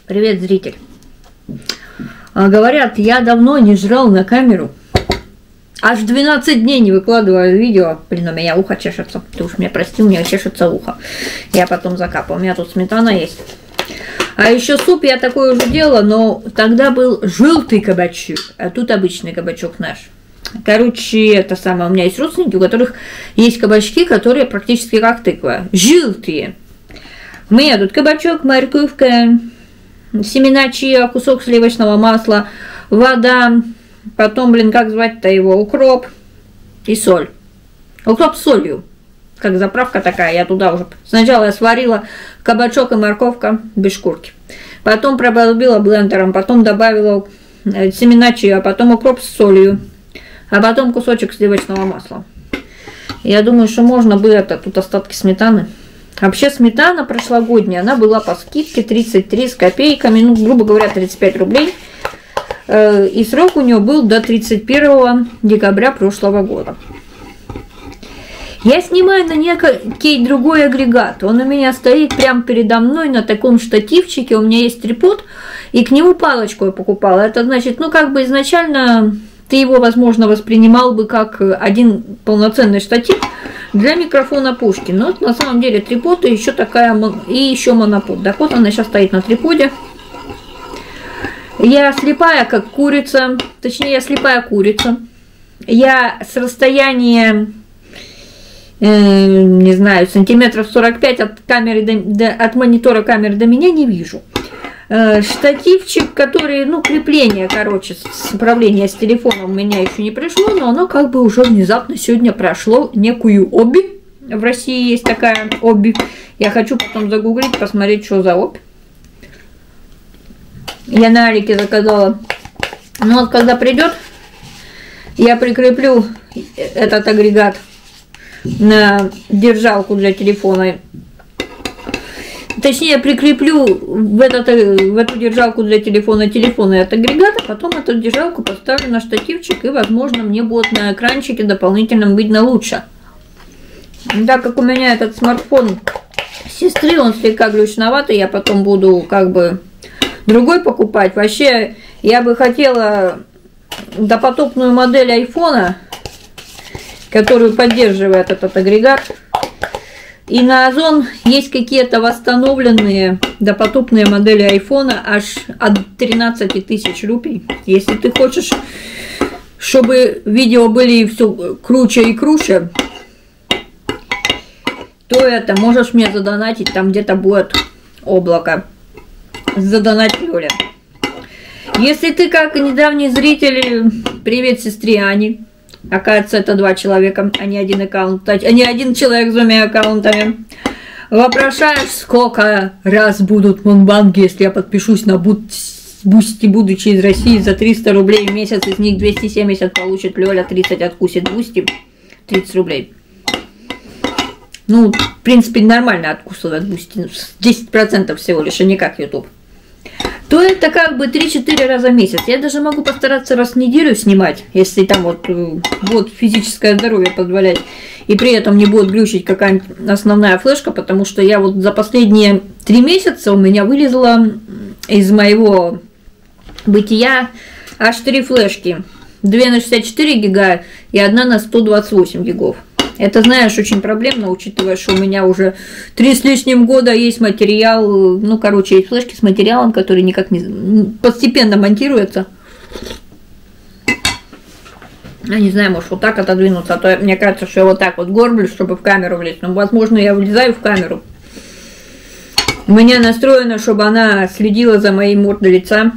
Привет, зритель. Говорят, я давно не жрал на камеру. Аж 12 дней не выкладываю видео. Блин, у меня ухо чешется. Ты уж меня прости, у меня чешется ухо. Я потом закапаю. У меня тут сметана есть. А еще суп я такой уже делала, но тогда был желтый кабачок, а тут обычный кабачок наш. Короче, это самое, у меня есть родственники, у которых есть кабачки, которые практически как тыква. Желтые. У меня тут кабачок, морковка, семена чиа, кусок сливочного масла, вода, потом, блин, как звать-то его, укроп и соль. Укроп с солью, как заправка такая, я туда уже... Сначала я сварила кабачок и морковка без шкурки, потом проболбила блендером, потом добавила семена чиа, потом укроп с солью, а потом кусочек сливочного масла. Я думаю, что можно бы это, тут остатки сметаны. Вообще сметана прошлогодняя, она была по скидке 33 с копейками, ну, грубо говоря, 35 рублей. И срок у нее был до 31 декабря прошлого года. Я снимаю на некий другой агрегат. Он у меня стоит прямо передо мной на таком штативчике. У меня есть трипод, и к нему палочку я покупала. Это значит, ну, как бы изначально ты его, возможно, воспринимал бы как один полноценный штатив для микрофона пушки. Но на самом деле трипод и еще такая, и еще монопод. Так вот она сейчас стоит на триподе. Я слепая, как курица. Точнее, я слепая курица. Я с расстояния, не знаю, сантиметров 45 от камеры от монитора камеры до меня не вижу. Штативчик, который, ну, крепление, короче, с управления с телефоном у меня еще не пришло, но оно как бы уже внезапно сегодня прошло некую обувь. В России есть такая обувь. Я хочу потом загуглить, посмотреть, что за обувь. Я на Алике заказала. Ну вот, когда придет, я прикреплю этот агрегат на держалку для телефона. Точнее, прикреплю в эту держалку для телефона от агрегата, потом эту держалку поставлю на штативчик, и, возможно, мне будет на экранчике дополнительно видно лучше. Так как у меня этот смартфон сестры, он слегка глючноватый, я потом буду как бы другой покупать. Вообще, я бы хотела допотопную модель айфона, которую поддерживает этот агрегат. И на Озон есть какие-то восстановленные допотопные модели айфона аж от 13 тысяч рупий. Если ты хочешь, чтобы видео были все круче и круче, то это можешь мне задонатить, там где-то будет облако. Задонать Лёля. Если ты как недавний зритель, привет сестре Ане. Оказывается, это два человека, а не один аккаунт, а не один человек с двумя аккаунтами. Вопрошаешь, сколько раз будут мунбанги, если я подпишусь на Бусти, будучи из России, за 300 рублей в месяц, из них 270 получит Лёля, 30 откусит Бусти, 30 рублей. Ну, в принципе, нормально откусывает Бусти, 10% всего лишь, а не как YouTube. То это как бы 3-4 раза в месяц. Я даже могу постараться раз в неделю снимать, если там вот физическое здоровье позволяет. И при этом не будет глючить какая-нибудь основная флешка, потому что я вот за последние 3 месяца у меня вылезла из моего бытия аж 3 флешки. 2 на 64 гига и 1 на 128 гигов. Это, знаешь, очень проблемно, учитывая, что у меня уже 3 с лишним года есть материал, ну, короче, есть флешки с материалом, который никак не постепенно монтируется. Я не знаю, может, вот так отодвинуться, а то мне кажется, что я вот так вот горблюсь, чтобы в камеру влезть. Но, возможно, я влезаю в камеру. У меня настроено, чтобы она следила за моей мордой лица.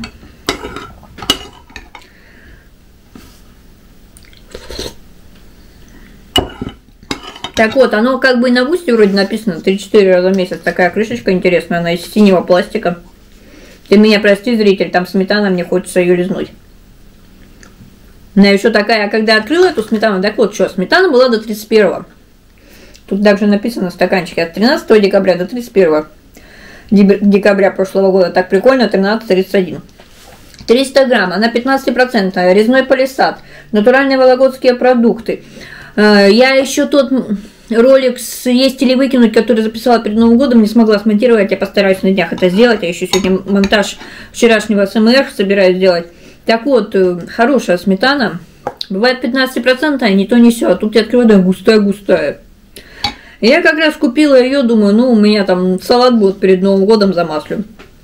Так вот, оно как бы на Бусти вроде написано 3-4 раза в месяц. Такая крышечка интересная, она из синего пластика. Ты меня прости, зритель, там сметана, мне хочется ее лизнуть. Она еще такая, когда открыла эту сметану, так вот что, сметана была до 31-го. Тут также написано в стаканчике от 13 декабря до 31 декабря прошлого года. Так прикольно, 13,31. 300 грамм, она 15%, резной палисад, натуральные вологодские продукты. Я еще тут ролик «Съесть или выкинуть», который записала перед Новым годом, не смогла смонтировать. Я постараюсь на днях это сделать. Я еще сегодня монтаж вчерашнего СМР собираюсь сделать. Так вот, хорошая сметана. Бывает 15%, а не то не все. А тут я открываю, да, густая-густая. Я как раз купила ее, думаю, ну, у меня там салат будет перед Новым годом, замаслю.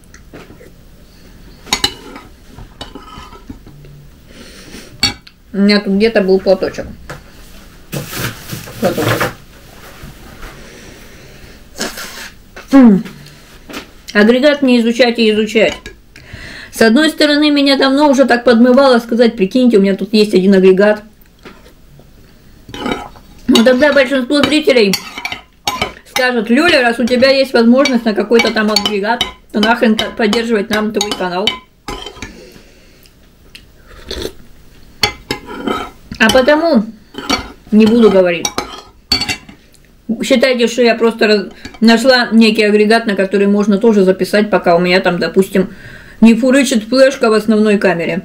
У меня тут где-то был платочек. Агрегат не изучать и изучать. С одной стороны, меня давно уже так подмывало сказать, прикиньте, у меня тут есть один агрегат. Но тогда большинство зрителей скажут: Лёля, раз у тебя есть возможность на какой-то там агрегат, то нахрен поддерживать нам твой канал. А потому не буду говорить. Считайте, что я просто нашла некий агрегат, на который можно тоже записать, пока у меня там, допустим, не фурычит флешка в основной камере.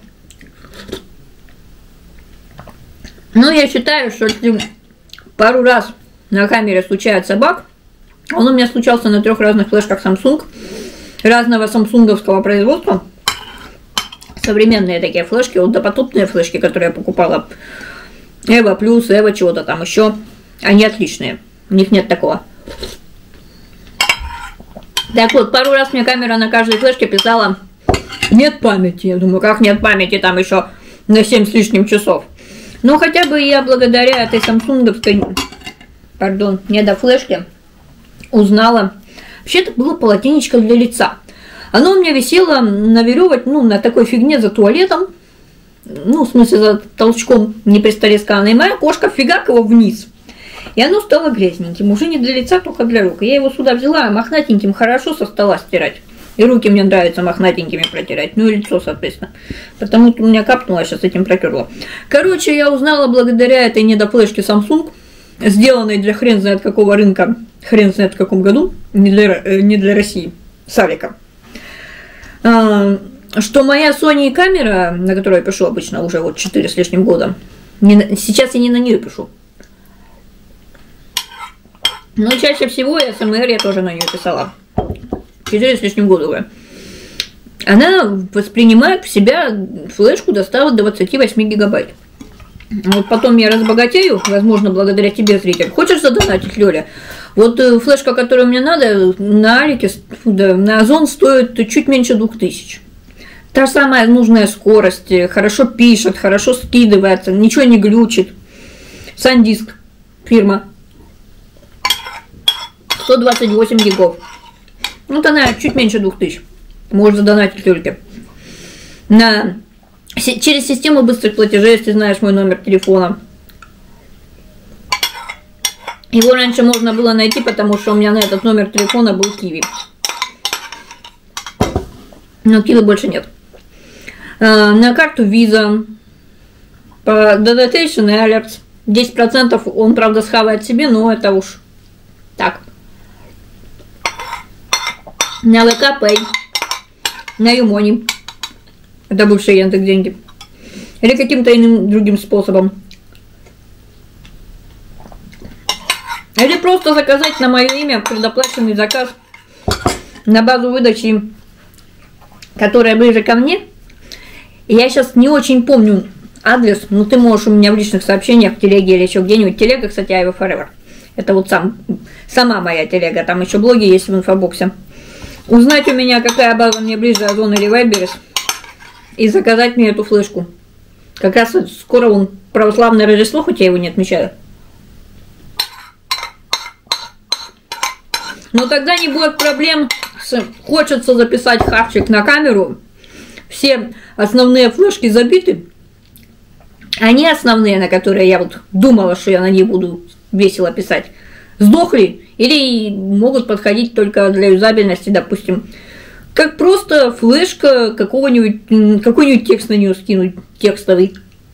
Но я считаю, что если пару раз на камере случается баг, он у меня случался на 3 разных флешках Samsung, разного самсунговского производства. Современные такие флешки, вот допотопные флешки, которые я покупала, Эва плюс, Эва чего-то там еще, они отличные, у них нет такого. Так вот, пару раз мне камера на каждой флешке писала: нет памяти. Я думаю, как нет памяти, там еще на 7 с лишним часов. Но хотя бы я благодаря этой самсунговской, пардон, недофлешке узнала. Вообще это было полотенечко для лица. Оно у меня висело на веревочке, ну, на такой фигне за туалетом. Ну, в смысле, за толчком не при столе сказано. И моя кошка фигак его вниз. И оно стало грязненьким. Уже не для лица, только для рук. И я его сюда взяла, мохнатеньким хорошо со стола стирать. И руки мне нравится мохнатенькими протирать. Ну и лицо, соответственно. Потому что у меня капнуло, сейчас этим протерла. Короче, я узнала благодаря этой недофлешке Samsung, сделанной для хрен знает какого рынка, хрен знает в каком году, не для России, с Алика, что моя Sony камера, на которой я пишу обычно уже вот 4 с лишним года, сейчас я не на нее пишу. Но чаще всего СМР я тоже на нее писала. 4 с лишним года уже. Она воспринимает в себя флешку до 128 гигабайт. Вот потом я разбогатею, возможно, благодаря тебе, зритель. Хочешь задонатить, Лёля? Вот флешка, которую мне надо, на Алике, на Озон стоит чуть меньше 2000. Та самая нужная скорость, хорошо пишет, хорошо скидывается, ничего не глючит. SanDisk фирма. 128 гигов. Вот она чуть меньше 2000. Можешь задонатить Лёльке. Через систему быстрых платежей, если знаешь мой номер телефона. Его раньше можно было найти, потому что у меня на этот номер телефона был Киви. Но Киви больше нет. На карту Visa. По Dotation и Alerts. 10% он, правда, схавает себе, но это уж так. На ВК Pay. На Юмони. Это бывшие Яндекс деньги. Или каким-то иным другим способом. Или просто заказать на мое имя предоплаченный заказ на базу выдачи, которая ближе ко мне. Я сейчас не очень помню адрес, но ты можешь у меня в личных сообщениях в телеге или еще где-нибудь. Телега, кстати, Айва Forever. Это вот сама моя телега. Там еще блоги есть в инфобоксе. Узнать у меня, какая база мне ближе, Озон или Вайберис, и заказать мне эту флешку. Как раз скоро он православное Рождество, хоть я его не отмечаю. Но тогда не будет проблем. Хочется записать хавчик на камеру. Все основные флешки забиты. Они основные, на которые я вот думала, что я на них буду весело писать, сдохли или могут подходить только для юзабельности, допустим. Как просто флешка, какой-нибудь текст на нее скинуть, текстовый.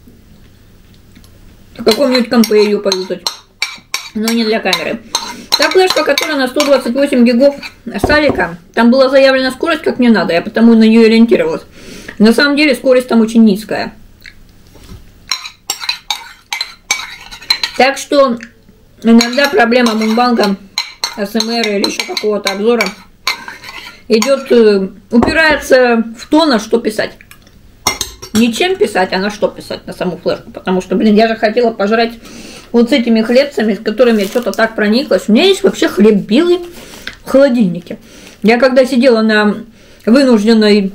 В каком-нибудь компе ее повесить. Но не для камеры. Та флешка, которая на 128 гигов с Алика, там была заявлена скорость, как мне надо, я потому на нее ориентировалась. На самом деле скорость там очень низкая. Так что иногда проблема мукбанга, СМР или еще какого-то обзора идет, упирается в то, на что писать. Не чем писать, а на что писать, на саму флешку. Потому что, блин, я же хотела пожрать вот с этими хлебцами, с которыми я что-то так прониклась. У меня есть вообще хлеб белый в холодильнике. Я когда сидела на вынужденной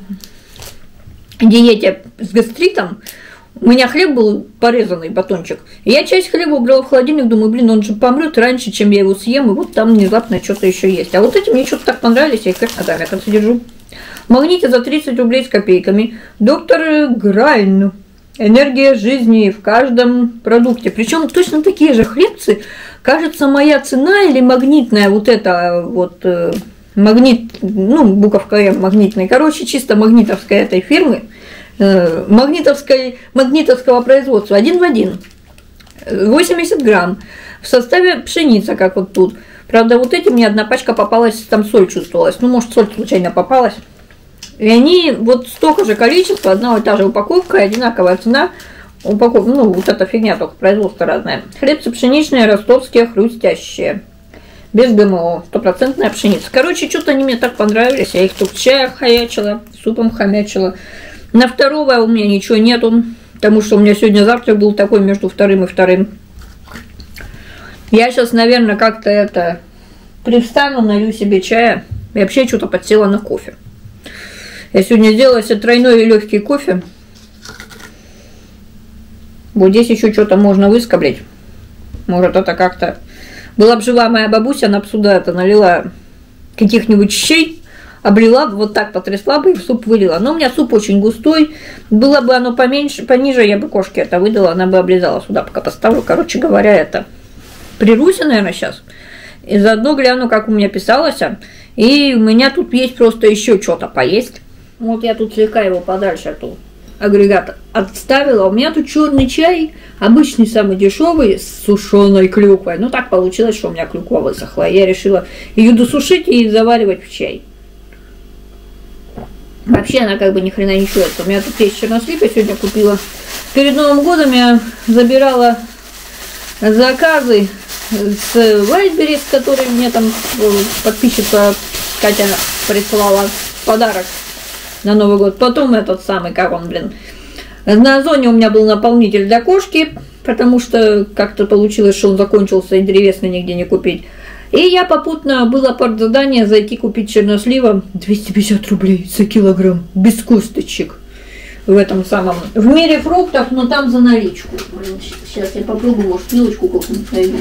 диете с гастритом, у меня хлеб был порезанный, батончик. И я часть хлеба убрала в холодильник, думаю, блин, он же помрет раньше, чем я его съем, и вот там внезапно что-то еще есть. А вот эти мне что-то так понравились, я их как на конце держу. В магните за 30 рублей с копейками. Доктор Грайн. Энергия жизни в каждом продукте. Причем точно такие же хлебцы. Кажется, моя цена или магнитная вот эта вот магнит, ну, буковка М магнитная. Короче, чисто магнитовская этой фирмы. Магнитовского производства. 1 в 1. 80 грамм. В составе пшеница, как вот тут. Правда, вот эти мне одна пачка попалась, там соль чувствовалась. Ну, может, соль случайно попалась. И они вот столько же количества, одна и та же упаковка, одинаковая цена. Упаковка, ну, вот эта фигня, только производство разное. Хлебцы пшеничные, ростовские, хрустящие. Без ГМО, 100% пшеница. Короче, что-то они мне так понравились. Я их тут в чаях хаячила, супом хомячила. На второго у меня ничего нету, потому что у меня сегодня завтрак был такой между вторым и вторым. Я сейчас, наверное, как-то это привстану, налью себе чая и вообще что-то подсела на кофе. Я сегодня сделала себе тройной и легкий кофе. Вот здесь еще что-то можно выскоблить. Может, это как-то... Была бы жива моя бабуся, она бы сюда это налила каких-нибудь щей, облила бы, вот так потрясла бы и в суп вылила. Но у меня суп очень густой. Было бы оно поменьше, пониже, я бы кошке это выдала, она бы облизала сюда, пока поставлю. Короче говоря, это прирвусь, наверное, сейчас. И заодно гляну, как у меня писалось. И у меня тут есть просто еще что-то поесть. Вот я тут слегка его подальше от агрегата отставила. У меня тут черный чай, обычный, самый дешевый, с сушеной клюквой. Ну, так получилось, что у меня клюква высохла. Я решила ее досушить и заваривать в чай. Вообще она как бы ни хрена не чуется. У меня тут есть чернослив, я сегодня купила. Перед Новым годом я забирала заказы с Wildberries, которые мне там подписчица Катя прислала в подарок на Новый год. Потом этот самый, как он, блин. На Озоне у меня был наполнитель для кошки, потому что как-то получилось, что он закончился и древесный нигде не купить. И я попутно было под задание зайти купить чернослива 250 рублей за килограмм, без косточек. В этом самом, в мире фруктов, но там за наличку. Блин, сейчас я попробую, может, вилочку какую-нибудь найду.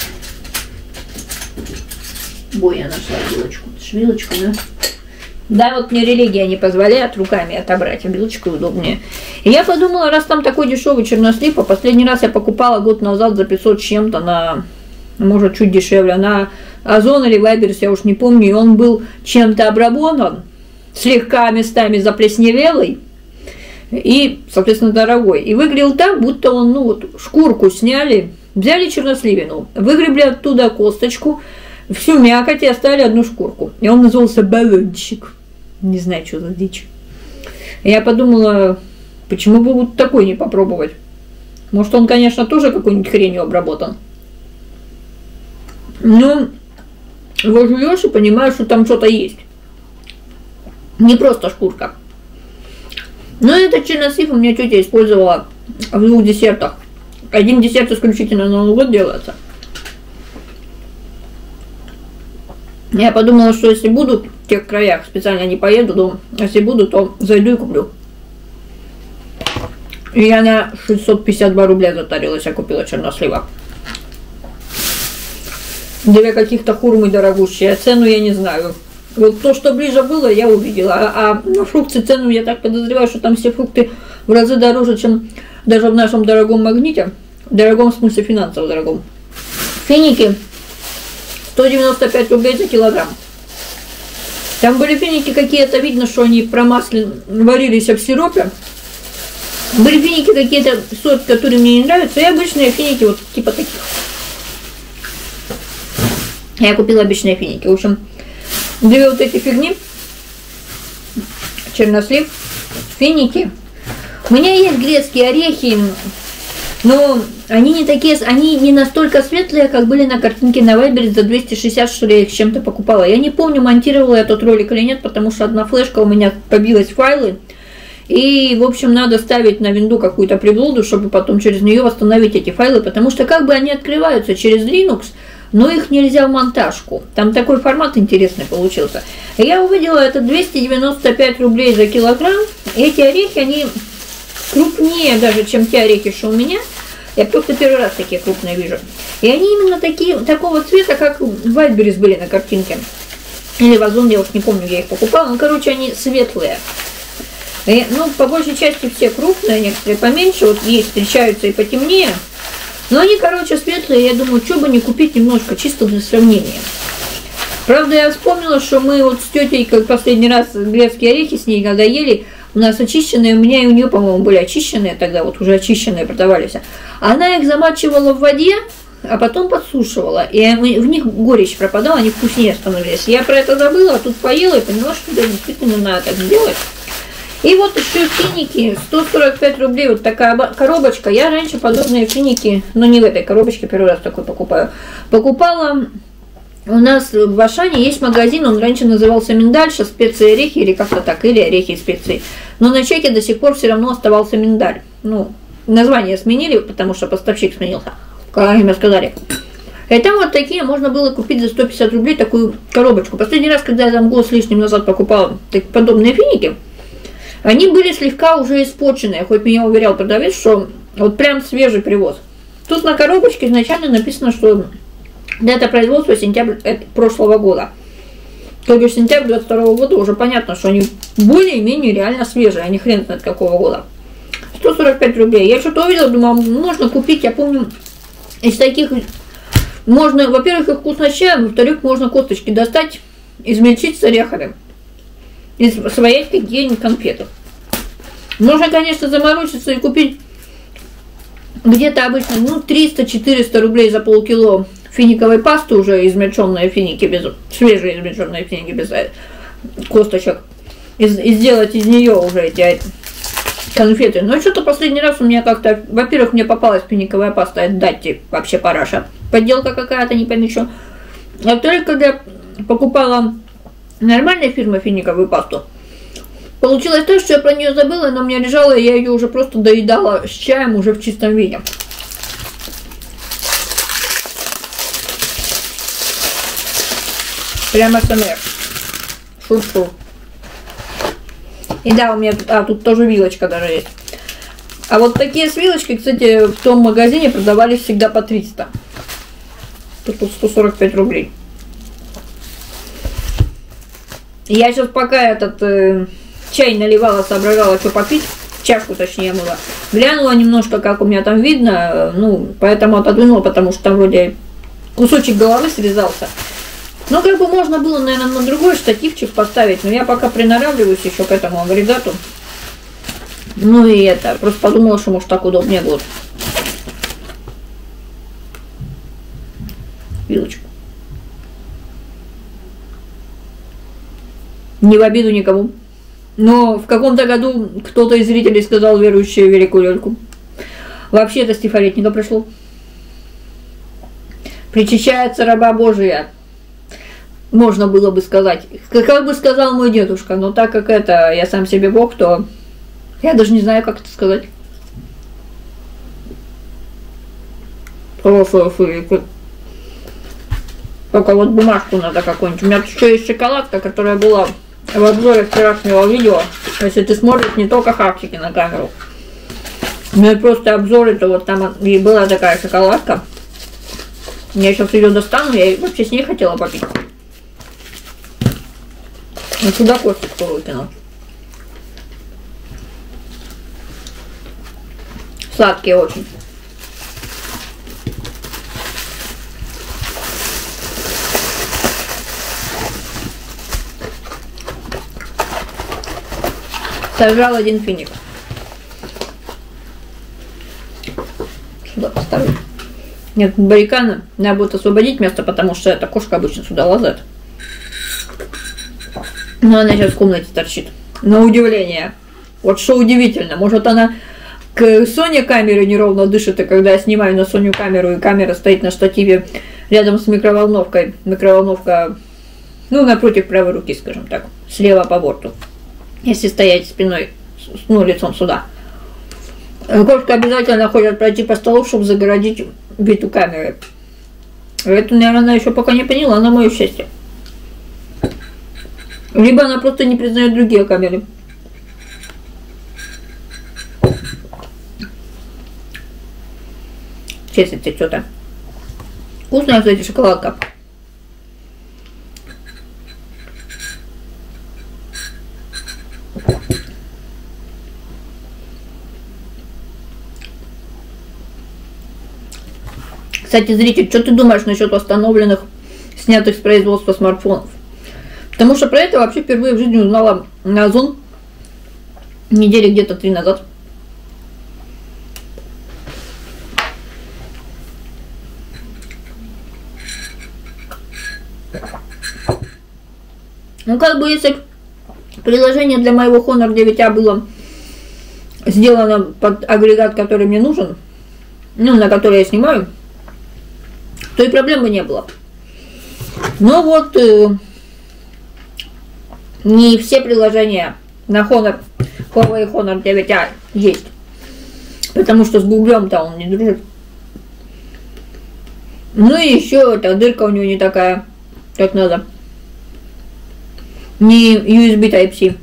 Ой, я нашла вилочку. Это ж вилочка, да? Да, вот мне религия не позволяет руками отобрать, а вилочкой удобнее. И я подумала, раз там такой дешевый чернослив, а последний раз я покупала год назад за 500 с чем-то на, может, чуть дешевле, на Озон или Wildberries, я уж не помню, и он был чем-то обработан, слегка местами заплесневелый и, соответственно, дорогой. И выглядел так, будто он, ну вот, шкурку сняли, взяли черносливину, выгребли оттуда косточку, всю мякоть и оставили одну шкурку. И он назывался баллончик. Не знаю, что за дичь. И я подумала, почему бы вот такой не попробовать? Может, он, конечно, тоже какой-нибудь хренью обработан. Но его жуешь и понимаешь, что там что-то есть. Не просто шкурка. Но этот чернослив у меня тетя использовала в 2 десертах. Один десерт исключительно на Новый год делается. Я подумала, что если буду в тех краях, специально не поеду, но если буду, то зайду и куплю. И я на 652 рубля затарилась, я купила чернослива. 2 каких-то хурмы дорогущие, цену я не знаю. Вот то, что ближе было, я увидела. А на фрукты цену, я так подозреваю, что там все фрукты в разы дороже, чем даже в нашем дорогом магните. В дорогом смысле финансово дорогом. Финики 195 рублей за килограмм. Там были финики какие-то, видно, что они промаслены, варились в сиропе. Были финики какие-то, сорт, которые мне не нравятся, и обычные финики вот типа таких. Я купила обычные финики. В общем, 2 вот эти фигни. Чернослив, финики. У меня есть грецкие орехи, Но они не такие, они не настолько светлые, как были на картинке на Вайбере за 260, что ли, я их с чем-то покупала. Я не помню, монтировала я тот ролик или нет, потому что одна флешка у меня побилась в файлы. И, в общем, надо ставить на винду какую-то приблуду, чтобы потом через нее восстановить эти файлы, потому что как бы они открываются через Linux, но их нельзя в монтажку. Там такой формат интересный получился. Я увидела, это 295 рублей за килограмм. Эти орехи, они крупнее даже, чем те орехи, что у меня. Я просто первый раз такие крупные вижу. И они именно такого цвета, как в Вайлдберрис были на картинке. Или в Озон, я уж не помню, я их покупала. Ну, короче, они светлые. И, ну, по большей части все крупные, некоторые поменьше. Вот есть, встречаются и потемнее. Но они, короче, светлые. Я думаю, что бы не купить немножко, чисто для сравнения. Правда, я вспомнила, что мы вот с тетей, как последний раз грецкие орехи с ней когда ели, у нас очищенные, у меня и у нее, по-моему, были очищенные тогда, вот уже очищенные продавались. Она их замачивала в воде, а потом подсушивала. И в них горечь пропадала, они вкуснее становились. Я про это забыла, а тут поела и поняла, что да, действительно надо так сделать. И вот еще финики, 145 рублей, вот такая коробочка. Я раньше подобные финики, но не в этой коробочке, первый раз такой покупаю, покупала. У нас в Ашане есть магазин, он раньше назывался Миндаль, сейчас специи орехи или как-то так, или орехи и специи. Но на чеке до сих пор все равно оставался Миндаль. Ну, название сменили, потому что поставщик сменился, как им сказали. И там вот такие можно было купить за 150 рублей такую коробочку. Последний раз, когда я там год с лишним назад покупала подобные финики, они были слегка уже испорченные, хоть меня уверял продавец, что вот прям свежий привоз. Тут на коробочке изначально написано, что дата производства сентябрь прошлого года. То бишь сентябрь 22 года уже понятно, что они более-менее реально свежие, а не хрен знает какого года. 145 рублей. Я что-то увидела, думаю, можно купить, я помню, из таких, можно, во-первых, их вкусно с чаем, во-вторых, можно косточки достать, измельчить с орехами и своять какие-нибудь конфеты. Можно, конечно, заморочиться и купить где-то обычно, ну, 300-400 рублей за полкило финиковой пасты, уже измельченные финики, свежие измельченные финики без косточек, и сделать из нее уже эти конфеты. Но что-то последний раз у меня как-то, во-первых, мне попалась финиковая паста, это дати вообще параша, подделка какая-то, не пойми что. А во-вторых, когда я покупала нормальной фирмы финиковую пасту, получилось то, что я про нее забыла, она у меня лежала, и я ее уже просто доедала с чаем уже в чистом виде. Прямо СМР. Шур-шур. И да, у меня тут тоже вилочка даже есть. А вот такие с вилочкой, кстати, в том магазине продавались всегда по 300. Тут 145 рублей. Я сейчас пока этот чай наливала, соображала, что попить, чашку точнее мыла, глянула немножко, как у меня там видно, ну, поэтому отодвинула, потому что там вроде кусочек головы срезался. Ну, как бы можно было, наверное, на другой штативчик поставить, но я пока приноравливаюсь еще к этому агрегату. Ну и это, просто подумала, что может так удобнее будет. Вилочку. Не в обиду никому. Но в каком-то году кто-то из зрителей сказал верующую великую Лёльку. Вообще это стихолетника пришло. Причащается раба Божия. Можно было бы сказать. Как бы сказал мой дедушка. Но так как это я сам себе Бог, то я даже не знаю, как это сказать. Только вот бумажку надо какую-нибудь. У меня еще есть шоколадка, которая была в обзоре вчерашнего видео. Если ты смотришь не только хавчики на камеру, но и просто обзоры, то вот там и была такая шоколадка. Я сейчас ее достану, я вообще с ней хотела попить. Но сюда косточку выкину. Сладкие очень. Сожрал один финик. Сюда поставлю. Нет, барриканы. Надо будет освободить место, потому что эта кошка обычно сюда лазает. Но она сейчас в комнате торчит. На удивление. Вот что удивительно. Может она К Sony камере неровно дышит, и когда я снимаю на Sony камеру, и камера стоит на штативе рядом с микроволновкой, микроволновка, ну, напротив правой руки, скажем так, слева по борту, если стоять спиной, ну, лицом сюда. Кошка обязательно хочет пройти по столу, чтобы загородить вид у камеры. Это, наверное, она еще пока не поняла, на мое счастье. Либо она просто не признает другие камеры. Честно, что-то. Вкусная, кстати, шоколадка. Кстати, зритель, что ты думаешь насчет восстановленных, снятых с производства смартфонов? Потому что про это вообще впервые в жизни узнала на Озон недели где-то 3 назад. Ну, как бы, если приложение для моего Honor 9A было сделано под агрегат, который мне нужен, ну, на который я снимаю, то и проблем бы не было. Но вот не все приложения на Honor, Huawei Honor 9A есть. Потому что с Гуглем-то он не дружит. Ну и еще эта дырка у него не такая, как надо. Не USB Type-C.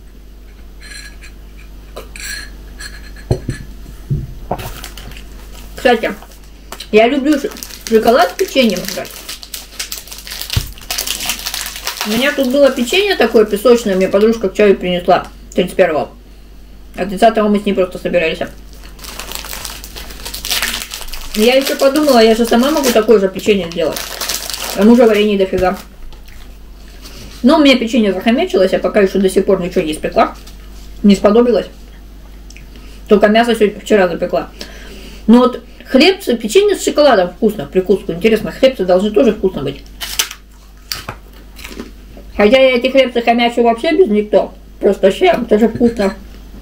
Кстати, я люблю шоколад с печеньем жрать. У меня тут было печенье такое песочное, мне подружка к чаю принесла 31-го. А 30-го мы с ней просто собирались. Я еще подумала, я же сама могу такое же печенье сделать. А мужа варенье дофига. Но у меня печенье захомячилось, я пока еще до сих пор ничего не испекла. Не сподобилось. Только мясо вчера запекла. Но вот хлебцы, печенье с шоколадом вкусно, прикуску. Интересно, хлебцы должны тоже вкусно быть. Хотя я эти хлебцы хомячу вообще без никто. Просто щем, тоже вкусно.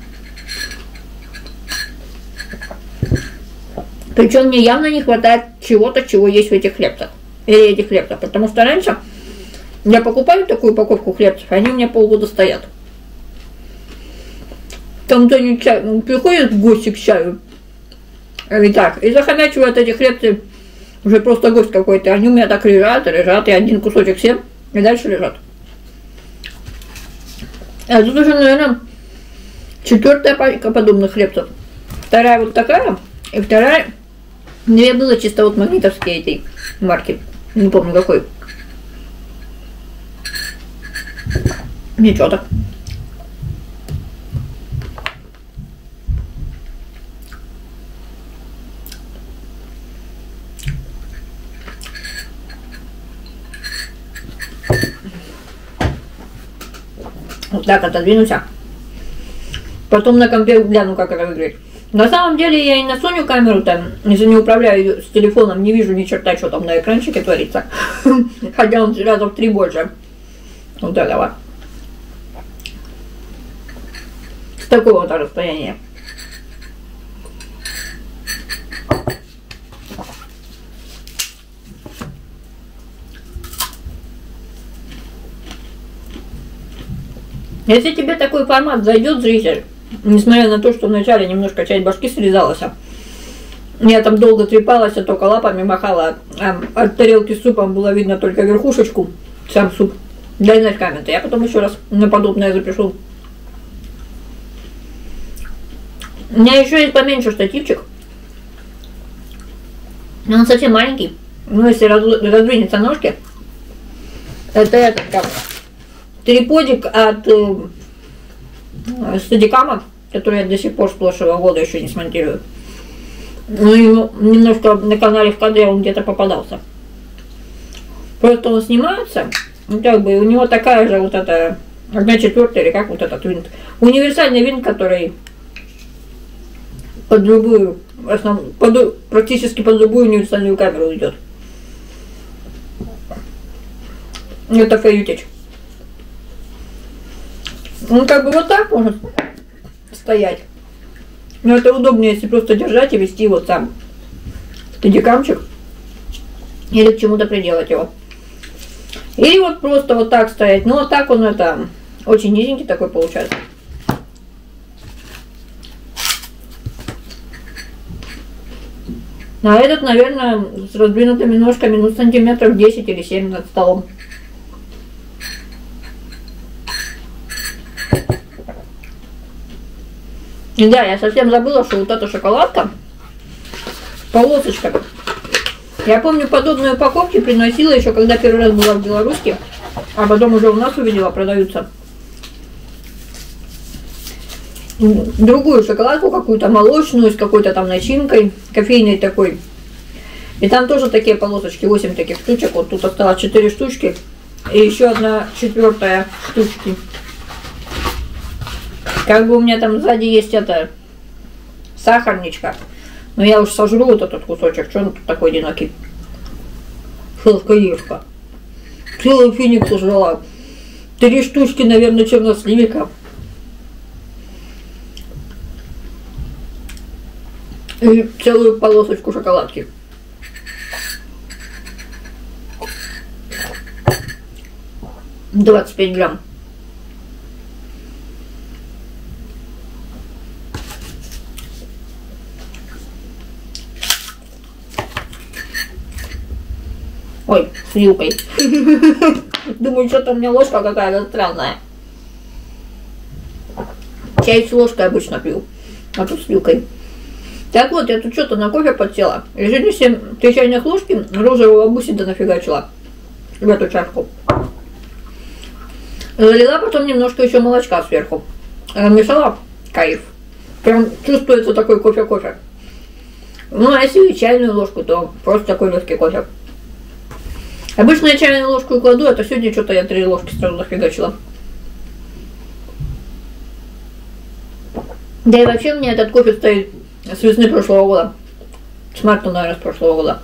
Причем мне явно не хватает чего-то, чего есть в этих хлебцах. Или этих хлебцах. Потому что раньше я покупаю такую упаковку хлебцев, они у меня полгода стоят. Там кто-нибудь приходит в гости к чаю. И так, и захомячивают эти хлебцы. Уже просто гость какой-то. Они у меня так лежат, и один кусочек съем, и дальше лежат. А тут уже, наверное, 4-я пачка подобных хлебцев. 2-я вот такая, и 2-я... Две было чисто вот магнитовские этой марки. Не помню какой. Ничего так. Вот так отодвинусь. Потом на компе гляну, как это выглядит. На самом деле я и на Соню камеру там, если не управляю ее с телефоном, не вижу ни черта, что там на экранчике творится. Хотя он раза в 3 больше. Вот этого. С такого-то расстояния. Если тебе такой формат зайдет, зритель, несмотря на то, что вначале немножко часть башки срезалась, я там долго трепалась, только лапами махала, а от тарелки с супом было видно только верхушечку, сам суп. Дай знать комменты, я потом еще раз на подобное запишу. У меня еще есть поменьше штативчик. Он совсем маленький. Ну, если раздвинется ножки, это этот как триподик от стадикама, который я до сих пор с прошлого года еще не смонтирую. Ну и немножко на канале в кадре он где-то попадался. Просто он снимается, ну, как бы у него такая же вот эта 1/4 или как вот этот винт. Универсальный винт, который под любую, практически под любую универсальную камеру идет. Это феютич. Он как бы вот так может стоять. Но это удобнее, если просто держать и вести вот сам стадикамчик. Или к чему-то приделать его. Или вот просто вот так стоять. Ну вот так он это очень низенький такой получается. А этот, наверное, с раздвинутыми ножками, ну, сантиметров 10 или 7 над столом. И да, я совсем забыла, что вот эта шоколадка полосочками. Я помню, подобные упаковки приносила еще, когда первый раз была в Беларуси, а потом уже у нас увидела, продаются. Другую шоколадку, какую-то молочную, с какой-то там начинкой, кофейной такой. И там тоже такие полосочки, 8 таких штучек. Вот тут осталось 4 штучки. И еще 1/4 штучки. Как бы у меня там сзади есть это сахарничка. Но я уж сожру вот этот кусочек. Что он тут такой одинокий? Сладкоежка. Целый финик сожрала. 3 штучки, наверное, черносливика. И целую полосочку шоколадки. — 25 грамм. Ой, с вилкой. Думаю, что-то у меня ложка какая-то странная. Чай с ложкой обычно пью, а тут с вилкой. Так вот, я тут что-то на кофе подсела. Решили 3 чайных ложки розового бусида нафигачила в эту чашку. Залила потом немножко еще молочка сверху. Мешала, кайф. Прям чувствуется такой кофе-кофе. Ну, а если чайную ложку, то просто такой легкий кофе. Обычно я чайную ложку кладу, это сегодня что-то я 3 ложки сразу нафигачила. Да и вообще у меня этот кофе стоит с весны прошлого года. С марта, наверное, с прошлого года.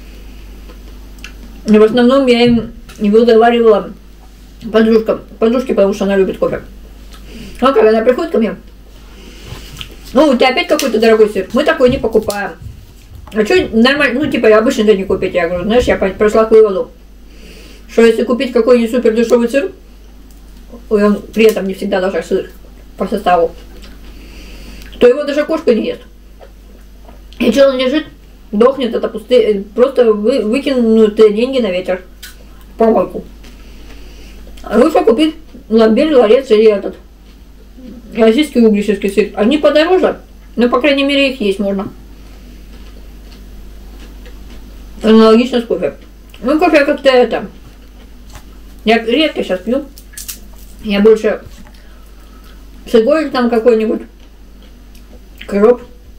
И в основном я им его заваривала подружке, потому что она любит кофе. А как она приходит ко мне: ну, у тебя опять какой-то дорогой сыр. Мы такой не покупаем. А что нормально, ну, типа, обычно-то не купить. Я говорю, знаешь, я пришла к выводу, что если купить какой-нибудь супер дешевый сыр, он при этом не всегда даже сыр по составу, то его даже кошка не ест. И что он лежит, дохнет, это пустые, просто выкинутые деньги на ветер, в помойку. А лучше купить ламбель, ларец или этот российский углический сыр. Они подороже, но, по крайней мере, их есть можно. Аналогично с кофе. Ну, кофе как-то это... Я редко сейчас пью. Я больше с иголь там какой-нибудь кроп.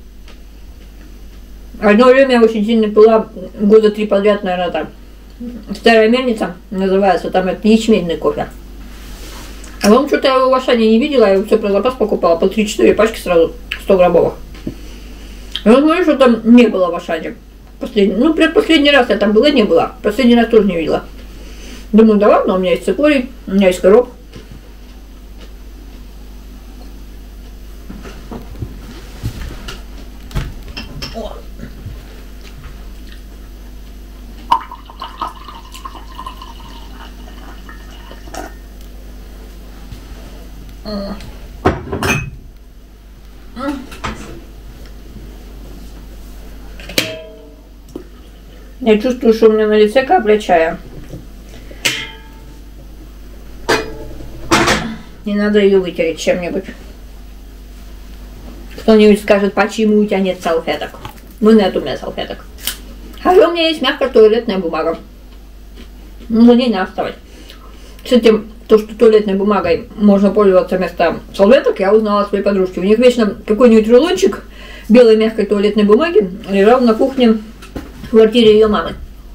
Одно время я очень сильно пила, года 3 подряд, наверное, там. Старая мельница называется, там это ячменный кофе. А вам что-то я его в Ашане не видела, я его все про запас покупала, по 3-4 пачки сразу, 100 граммовых. И вот смотрю, что там не было в Ашане. Предпоследний раз я там была, не была. Последний раз тоже не видела. Думаю, да ладно, у меня есть цикорий, у меня есть короб. Я чувствую, что у меня на лице капля чая. Не надо ее вытереть чем-нибудь. Кто-нибудь скажет, почему у тебя нет салфеток. Ну, нет у меня салфеток. А у меня есть мягкая туалетная бумага. Ну, не надо оставать. Кстати, то, что туалетной бумагой можно пользоваться вместо салфеток, я узнала от своей подружки. У них вечно какой-нибудь рулончик белой мягкой туалетной бумаги лежал на кухне в квартире ее мамы.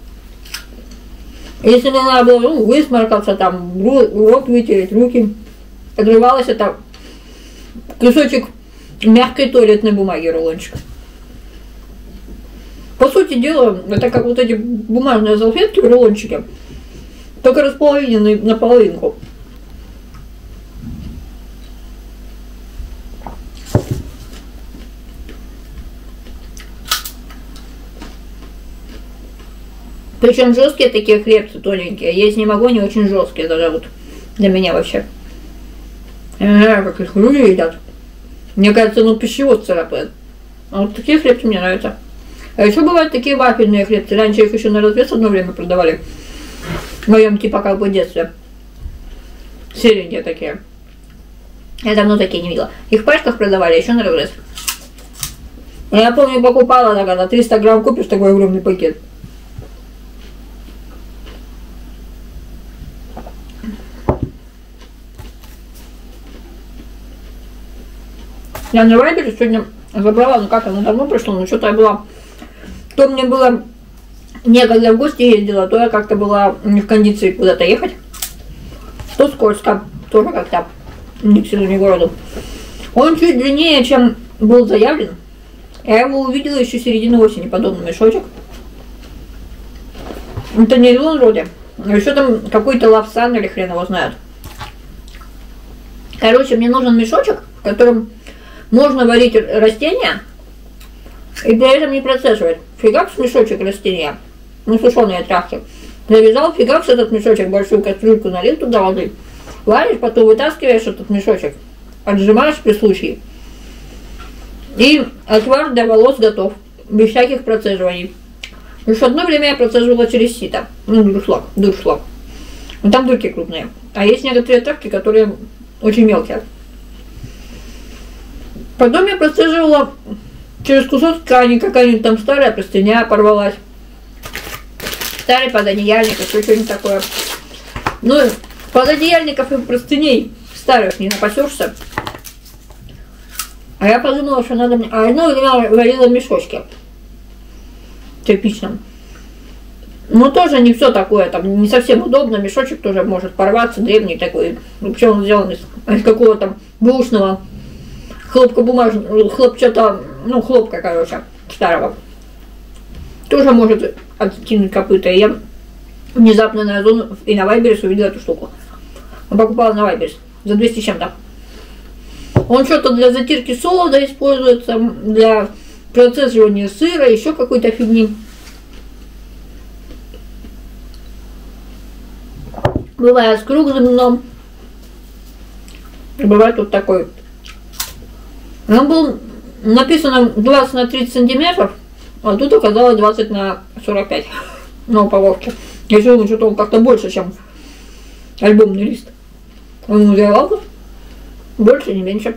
Если мне надо было высморкаться, там, рот вытереть, руки, отрывалось это кусочек мягкой туалетной бумаги, рулончик. По сути дела, это как вот эти бумажные салфетки в рулончике, только располовиненные на половинку. Причем жесткие такие хлебцы, тоненькие. Есть не могу, они очень жесткие даже вот для меня вообще. Я не знаю, как их люди едят. Мне кажется, ну пищевод царапает. А вот такие хлебцы мне нравятся. А еще бывают такие вафельные хлебцы. Раньше их еще на развес одно время продавали. В моем типа как бы детстве. Серенькие такие. Я давно такие не видела. Их в пачках продавали, еще на развес. Я помню, покупала так, на 300 грамм купишь такой огромный пакет. Я на Вайбере сегодня забрала, ну как оно давно пришло, но что-то я была... То мне было некогда в гости ездила, то я как-то была не в кондиции куда-то ехать. То скользко, тоже как-то ни к селу, ни к городу. Он чуть длиннее, чем был заявлен. Я его увидела еще середины осени, подобный мешочек. Это не нейлон вроде. А еще там какой-то лавсан или хрен его знает. Короче, мне нужен мешочек, в котором можно варить растения и при этом не процеживать. Фигакс мешочек растения, ну сушеные травки. Завязал, фигакс этот мешочек, большую кастрюльку налил туда воды. Варишь, потом вытаскиваешь этот мешочек, отжимаешь при случае. И отвар для волос готов, без всяких процеживаний. Потому что одно время я процеживала через сито, ну дуршлаг. Но там дырки крупные. А есть некоторые травки, которые очень мелкие. Потом я процеживала через кусок ткани, какая-нибудь там старая простыня порвалась. Старый пододеяльник, еще что-нибудь такое. Ну, пододеяльников и простыней старых не напасешься. А я подумала, что надо мне... А одно время варила в мешочке кирпичном. Ну, тоже не все такое, там не совсем удобно. Мешочек тоже может порваться, древний такой. Вообще он сделан из какого-то бэушного хлопчата, ну, хлопка, короче, старого. Тоже может откинуть копыта. И я внезапно на Озон и на Вайберс увидела эту штуку. Покупала на Вайберс за 200 с чем-то. Он что-то для затирки солода используется, для процессирования сыра, еще какой-то фигни. Бывает с круглым дном. Бывает вот такой. Он был написано 20 на 30 сантиметров, а тут оказалось 20 на 45 на упаковке. Я думаю, что он как-то больше, чем альбомный лист. Он взял больше, не меньше.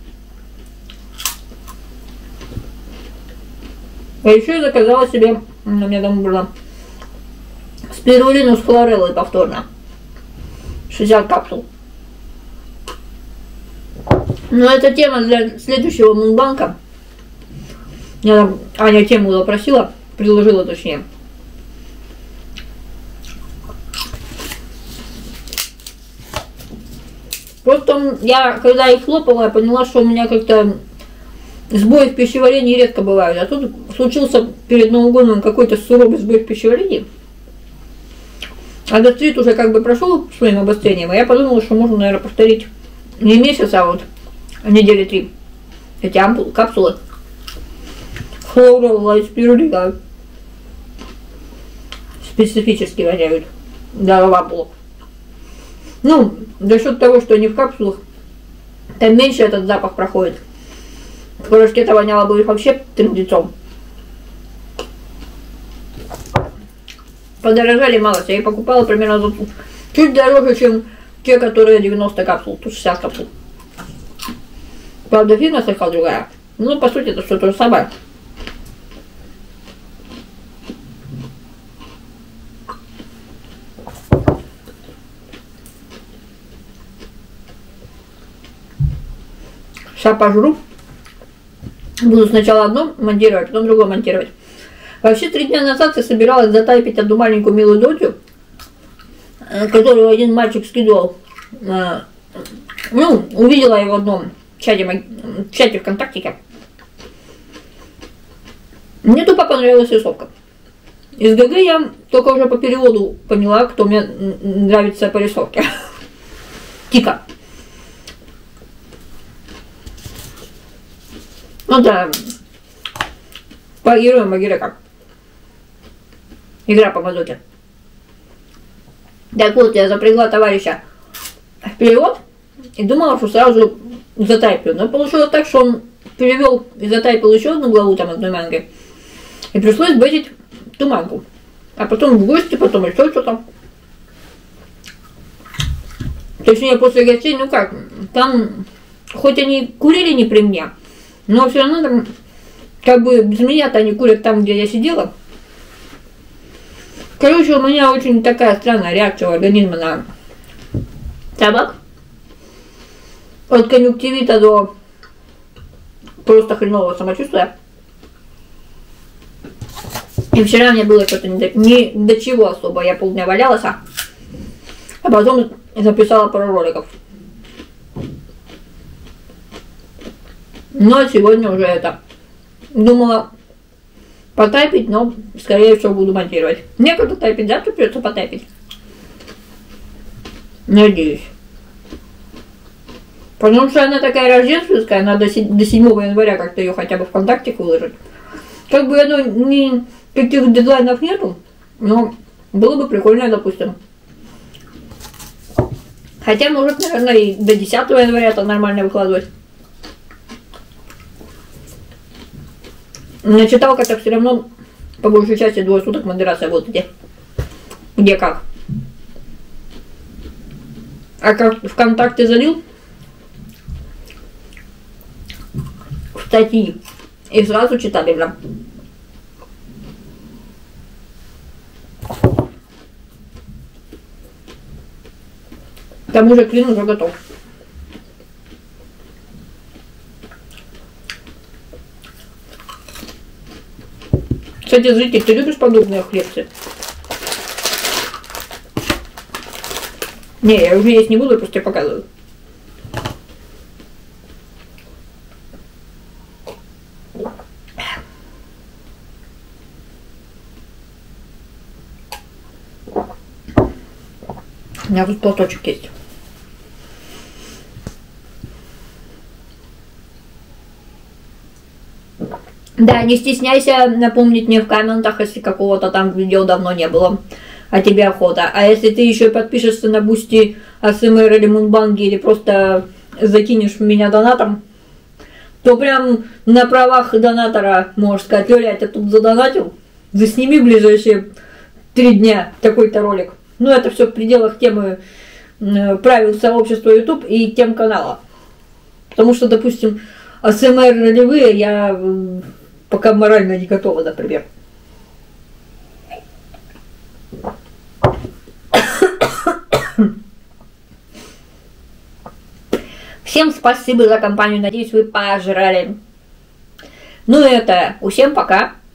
А еще я заказала себе, у меня там было спирулину с хлореллой повторно. 60 капсул. Но это тема для следующего мунбанка. Аня тему запросила, предложила точнее. Просто я, когда их хлопала, я поняла, что у меня как-то сбой в пищеварении редко бывают. А тут случился перед Новым годом какой-то суровый сбой в пищеварении. А гастрит уже как бы прошел своим обострением. И я подумала, что можно, наверное, повторить не месяц, а вот недели 3. Эти капсулы. Хлорелла и спирулина специфически воняют. Да, ампулу. Ну, за счет того, что они в капсулах, там меньше этот запах проходит. В порошке-то воняло бы их вообще трындецом. Подорожали мало, я их покупала примерно за чуть дороже, чем те, которые 90 капсул, тут 60 капсул. Правда, фирма слегка другая. Ну, по сути, это все то же самое. Сейчас пожру. Буду сначала одно монтировать, потом другое монтировать. Вообще 3 дня назад я собиралась затайпить одну маленькую милую дочу, которую один мальчик скидывал. Ну, увидела я в одном чате ВКонтакте. Мне тупо понравилась рисовка. Из ГГ я только уже по переводу поняла, кто мне нравится по рисовке. Тика. Ну да, по героям Магирека. Игра по мазоке. Так вот, я запрягла товарища в перевод и думала, что сразу затайплю. Но получилось так, что он перевел и затайпил еще одну главу там одной манги. И пришлось бетить ту мангу. А потом в гости, потом еще что-то. Точнее, после гостей, ну как, там, хоть они курили не при мне, но все равно там, как бы без меня-то они курят там, где я сидела. Короче, у меня очень такая странная реакция у организма на табак. От конъюнктивита до просто хренового самочувствия. И вчера мне было что-то ни до чего особо. Я полдня валялась, а потом записала пару роликов. Но сегодня уже это думала потайпить, но скорее всего буду монтировать. Некогда тайпить, завтра придется потайпить. Надеюсь. Потому что она такая рождественская, надо до 7 января как-то ее хотя бы ВКонтакте выложить. Как бы это никаких дедлайнов нету, но было бы прикольно, допустим. Хотя, может, наверное, и до 10 января это нормально выкладывать. На читалках все равно, по большей части, 2 суток модерация вот где. Где как. А как ВКонтакте залил в статьи и сразу читабельно. К тому же клин уже готов. Кстати, зритель, ты любишь подобные хлебцы? Не, я уже есть не буду, я просто тебе показываю. У меня тут платочек есть. Да, не стесняйся напомнить мне в комментах, если какого-то там видео давно не было, а тебе охота. А если ты еще подпишешься на Бусти, АСМР или Мунбанги, или просто закинешь меня донатом, то прям на правах донатора можешь сказать: Лёля, я тебя тут задонатил, засними в ближайшие 3 дня такой-то ролик. Ну, это все в пределах темы правил сообщества YouTube и тем канала. Потому что, допустим, АСМР ролевые я пока морально не готова, например. Всем спасибо за компанию, надеюсь, вы пожрали. Ну и это, всем пока.